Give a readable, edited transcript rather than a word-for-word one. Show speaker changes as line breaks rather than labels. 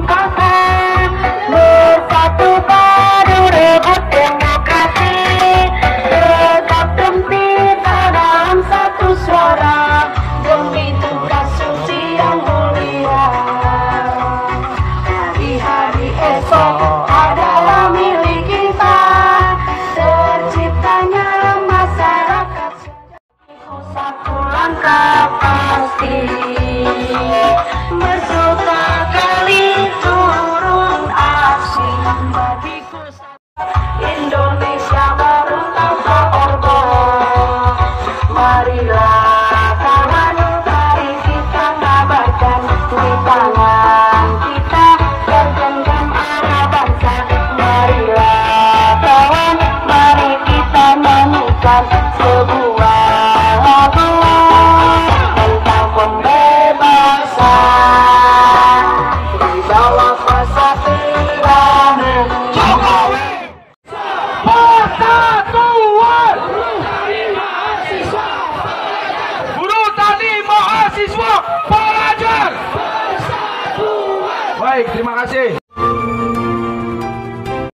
langkahkan bersatu padu rebut demokrasi, tegak gempita dalam satu suara demi tugas suci yang mulia. Hari-hari esok adalah milik kita, terciptanya masyarakat satu langkah pasti. Berjuta kali turun aksi bagiku, Indonesia baru tanpa orba. Marilah kawan, mari kita ngabarkan di tangan kita tergenggam arah bangsa. Marilah kawan, mari kita nyanyikan sebuah lagu tentang pembebasan di bawah kuasa tirani Jokowi.
Persatuan buruh tani mahasiswa pelajar. Baik, terima kasih.